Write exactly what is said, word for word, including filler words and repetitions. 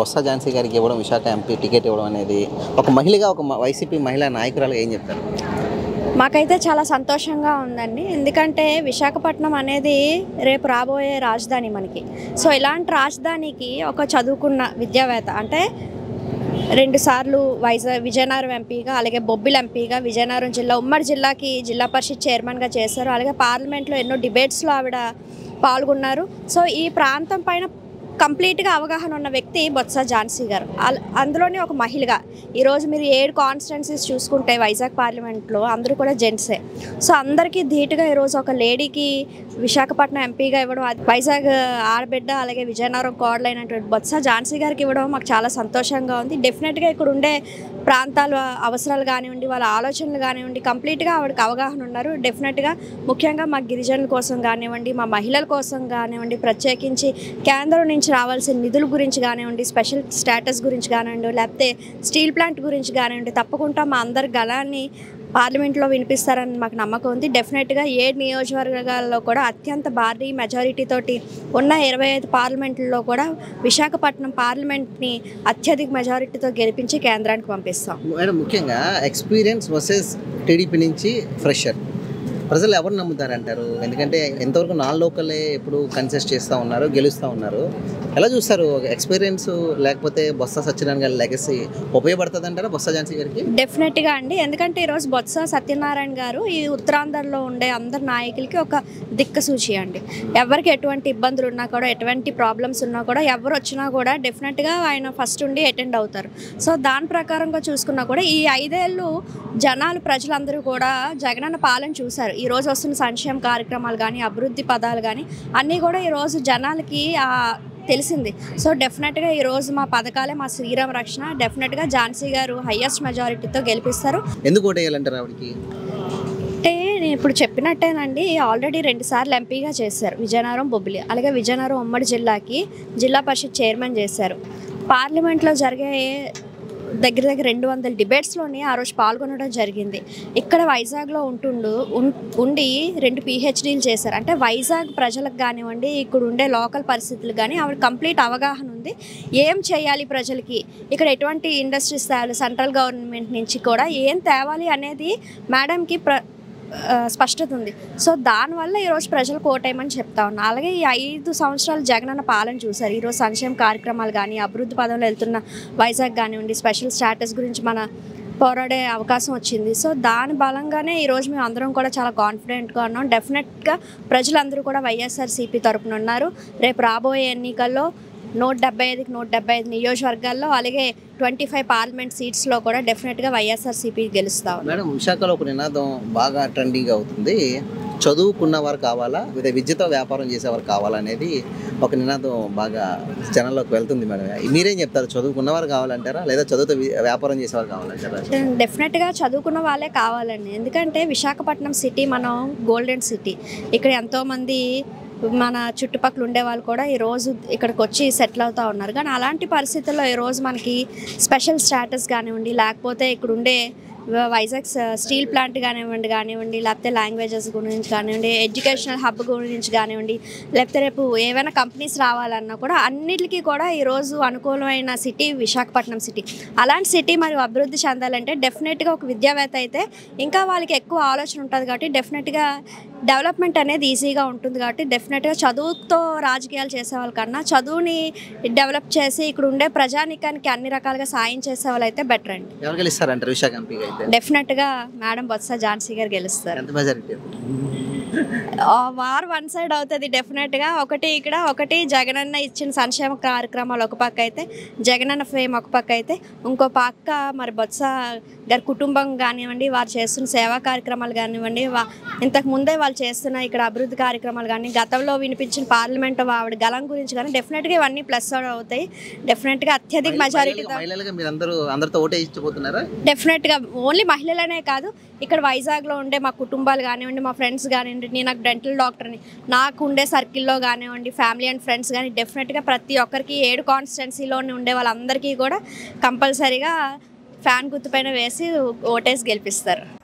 బొత్స ఝాన్సీ గారికి ఇవ్వడం, Visakha MP ticket ఇవ్వడం అనేది ఒక మహిళగా, ఒక వైసీపీ మహిళా నాయకురాలుగా ఏం చెప్తారు? మాకైతే చాలా సంతోషంగా ఉందండి. ఎందుకంటే విశాఖపట్నం అనేది రేపు రాబోయే రాజధాని మనకి. సో ఇలాంటి రాజధానికి ఒక చదువుకున్న విద్యావేత్త అంటే రెండు సార్లు వైజాగ్ విజయనగరం ఎంపీగా, అలాగే బొబ్బిలి ఎంపీగా, విజయనగరం జిల్లా ఉమ్మడి జిల్లాకి జిల్లా పరిషత్ చైర్మన్గా చేశారు. అలాగే పార్లమెంట్లో ఎన్నో డిబేట్స్లో ఆవిడ పాల్గొన్నారు. సో ఈ ప్రాంతం పైన కంప్లీట్గా అవగాహన ఉన్న వ్యక్తి బొత్స ఝాన్సీ గారు. అందులోనే ఒక మహిళగా ఈరోజు మీరు ఏడు కాన్స్టిట్యున్సీస్ చూసుకుంటే వైజాగ్ పార్లమెంట్లో అందరూ కూడా జెంట్సే. సో అందరికీ ధీటుగా ఈరోజు ఒక లేడీకి విశాఖపట్నం ఎంపీగా ఇవ్వడం, వైజాగ్ ఆడబిడ్డ అలాగే విజయనగరం కోడలైనటువంటి బొత్స ఝాన్సీ గారికి ఇవ్వడం మాకు చాలా సంతోషంగా ఉంది. డెఫినెట్గా ఇక్కడ ఉండే ప్రాంతాల అవసరాలు కానివ్వండి, వాళ్ళ ఆలోచనలు కానివ్వండి, కంప్లీట్గా ఆవిడకి అవగాహన ఉన్నారు. డెఫినెట్గా ముఖ్యంగా మా గిరిజనుల కోసం కానివ్వండి, మా మహిళల కోసం కానివ్వండి, ప్రత్యేకించి కేంద్రం నుంచి రావాల్సిన నిధుల గురించి కానివ్వండి, స్పెషల్ స్టేటస్ గురించి కానివ్వండి, లేకపోతే స్టీల్ ప్లాంట్ గురించి కానివ్వండి, తప్పకుండా మా అందరి గళాన్ని పార్లమెంట్లో వినిపిస్తారని మాకు నమ్మకం ఉంది. డెఫినెట్గా ఏడు నియోజకవర్గాల్లో కూడా అత్యంత భారీ మెజారిటీ తోటి ఉన్న ఇరవై ఐదు పార్లమెంట్లో కూడా విశాఖపట్నం పార్లమెంట్ని అత్యధిక మెజారిటీతో గెలిపించి కేంద్రానికి పంపిస్తాం. మేడం, ముఖ్యంగా ఎక్స్పీరియన్స్ వర్సెస్ టీడీపీ నుంచి ఫ్రెషర్ ప్రజలు ఎవరు నమ్ముతారంటారు? ఎందుకంటే ఎంతవరకు నాన్ లోకలే ఎప్పుడు కన్సెస్ట్ చేస్తూ ఉన్నారు, గెలుస్తూ ఉన్నారు. ఎలా చూస్తారు? ఎక్స్పీరియన్స్ లేకపోతే బొత్స సత్యనారాయణ గారి లెగసీ ఉపయోగపడుతుంది అంటారా బొత్స ఝాన్సీ గారికి? డెఫినెట్గా అండి. ఎందుకంటే ఈరోజు బొత్స సత్యనారాయణ గారు ఈ ఉత్తరాంధ్రలో ఉండే అందరు నాయకులకి ఒక దిక్కసూచి అండి. ఎవరికి ఎటువంటి ఇబ్బందులు ఉన్నా కూడా, ఎటువంటి ప్రాబ్లమ్స్ ఉన్నా కూడా, ఎవరు వచ్చినా కూడా డెఫినెట్గా ఆయన ఫస్ట్ ఉండి అటెండ్ అవుతారు. సో దాని ప్రకారంగా చూసుకున్నా కూడా ఈ ఐదేళ్ళు జనాలు ప్రజలందరూ కూడా జగనన్న పాలన చూశారు. ఈరోజు వస్తున్న సంక్షేమ కార్యక్రమాలు కానీ, అభివృద్ధి పదాలు కానీ అన్నీ కూడా ఈరోజు జనాలకి తెలిసింది. సో డెఫినెట్గా ఈరోజు మా పథకాలే మా శ్రీరామ రక్షణ. డెఫినెట్గా ఝాన్సీ గారు హైయెస్ట్ మెజారిటీతో గెలిపిస్తారు. ఎందుకు ఓటేయాలంటారు ఆవిడకి? అంటే నేను ఇప్పుడు చెప్పినట్టేనండి, ఆల్రెడీ రెండు సార్లు ఎంపీగా చేశారు విజయనగరం బొబ్బిలి, అలాగే విజయనగరం ఉమ్మడి జిల్లాకి జిల్లా పరిషత్ చైర్మన్ చేశారు. పార్లమెంట్లో జరిగే దగ్గర దగ్గర రెండు వందల డిబేట్స్లోని ఆ రోజు పాల్గొనడం జరిగింది. ఇక్కడ వైజాగ్లో ఉంటుండు ఉండి రెండు పిహెచ్డీలు చేశారు. అంటే వైజాగ్ ప్రజలకు కానివ్వండి, ఇక్కడ ఉండే లోకల్ పరిస్థితులు కానీ ఆవిడ కంప్లీట్ అవగాహన ఉంది. ఏం చేయాలి ప్రజలకి, ఇక్కడ ఎటువంటి ఇండస్ట్రీస్ తేవాలి, సెంట్రల్ గవర్నమెంట్ నుంచి కూడా ఏం తేవాలి అనేది మేడంకి ప్ర స్పష్టత ఉంది. సో దానివల్ల ఈరోజు ప్రజలకు ఓటేయమని చెప్తా ఉన్నా. అలాగే ఈ ఐదు సంవత్సరాలు జగనన్న పాలన చూశారు. ఈరోజు సంక్షేమ కార్యక్రమాలు కానీ, అభివృద్ధి పదంలో వెళ్తున్న వైజాగ్ కానివ్వండి, స్పెషల్ స్టాటస్ గురించి మన పోరాడే అవకాశం వచ్చింది. సో దాని బలంగానే ఈరోజు మేము అందరం కూడా చాలా కాన్ఫిడెంట్గా ఉన్నాం. డెఫినెట్గా ప్రజలందరూ కూడా వైఎస్ఆర్సీపీ తరపున ఉన్నారు. రేపు రాబోయే ఎన్నికల్లో నూట డెబ్బై ఐదుకి నూట డెబ్బై ఐదు నియోజకవర్గాల్లో, అలాగే ట్వంటీ ఫైవ్ పార్లమెంట్ సీట్స్లో కూడా డెఫినెట్గా వైఎస్ఆర్సీపీ గెలుస్తాం. మేడం, విశాఖలో ఒక నినాదం బాగా ట్రెండింగ్ అవుతుంది. చదువుకున్నవారు కావాలా, లేదా విద్యతో వ్యాపారం చేసేవారు కావాలా అనేది ఒక నినాదం బాగా జనాల్లోకి వెళ్తుంది. మేడం, మీరేం చెప్తారు? చదువుకున్నవారు కావాలంటారా, లేదా చదువుతో వ్యాపారం చేసేవారు కావాలంటారా? డెఫినెట్గా చదువుకున్న వాళ్ళే కావాలండి. ఎందుకంటే విశాఖపట్నం సిటీ మనం గోల్డెన్ సిటీ. ఇక్కడ ఎంతోమంది మన చుట్టుపక్కల ఉండే వాళ్ళు కూడా ఈరోజు ఇక్కడికి వచ్చి సెటిల్ అవుతూ ఉన్నారు. కానీ అలాంటి పరిస్థితుల్లో ఈరోజు మనకి స్పెషల్ స్టాటస్ కానివ్వండి, లేకపోతే ఇక్కడ ఉండే వైజాగ్ స్టీల్ ప్లాంట్ కానివ్వండి కానివ్వండి లేకపోతే లాంగ్వేజెస్ గురించి కానివ్వండి, ఎడ్యుకేషనల్ హబ్ గురించి కానివ్వండి, లేకపోతే రేపు ఏవైనా కంపెనీస్ రావాలన్నా కూడా అన్నిటికీ కూడా ఈరోజు అనుకూలమైన సిటీ విశాఖపట్నం సిటీ. అలాంటి సిటీ మరియు అభివృద్ధి చెందాలంటే డెఫినెట్గా ఒక విద్యావేత్త అయితే ఇంకా వాళ్ళకి ఎక్కువ ఆలోచన ఉంటుంది. కాబట్టి డెఫినెట్గా డెవలప్మెంట్ అనేది ఈజీగా ఉంటుంది. కాబట్టి డెఫినెట్గా చదువుతో రాజకీయాలు చేసే వాళ్ళకన్నా చదువుని డెవలప్ చేసి ఇక్కడ ఉండే ప్రజానికానికి అన్ని రకాలుగా సాయం చేసే వాళ్ళు అయితే బెటర్ అండి. ఎవరు గెలుస్తారంటారు విశాఖ ఎంపీగా? డెఫినెట్గా మేడం బొత్స ఝాన్సీ గారు గెలుస్తారు. ఎంత మెజారిటీ? వార్ వన్ సైడ్ అవుతుంది డెఫినెట్గా. ఒకటి ఇక్కడ, ఒకటి జగనన్న ఇచ్చిన సంక్షేమ కార్యక్రమాలు ఒక పక్క అయితే, జగనన్న ఫేమ్ ఒక పక్క అయితే, ఇంకో పక్క మరి బొత్స గారి కుటుంబం కానివ్వండి, వారు చేస్తున్న సేవా కార్యక్రమాలు కానివ్వండి, వా ఇంతకు ముందే వాళ్ళు చేస్తున్న ఇక్కడ అభివృద్ధి కార్యక్రమాలు కానీ, గతంలో వినిపించిన పార్లమెంట్ ఆవిడ గలం గురించి కానీ డెఫినెట్గా ఇవన్నీ ప్లస్ అవుతాయి. డెఫినెట్గా అత్యధిక మెజారిటీతో డెఫినెట్గా ఓన్లీ మహిళలనే కాదు, ఇక్కడ వైజాగ్లో ఉండే మా కుటుంబాలు కానివ్వండి, మా ఫ్రెండ్స్ కానివ్వండి, నేను నాకు డెంటల్ డాక్టర్ని, నాకు ఉండే సర్కిల్లో కానివ్వండి, ఫ్యామిలీ అండ్ ఫ్రెండ్స్ కానీ డెఫినెట్గా ప్రతి ఒక్కరికి ఏడు కాన్స్టిట్యున్సీలోనే ఉండే వాళ్ళందరికీ కూడా కంపల్సరీగా ఫ్యాన్ గుర్తుపైన వేసి ఓటేసి గెలిపిస్తారు.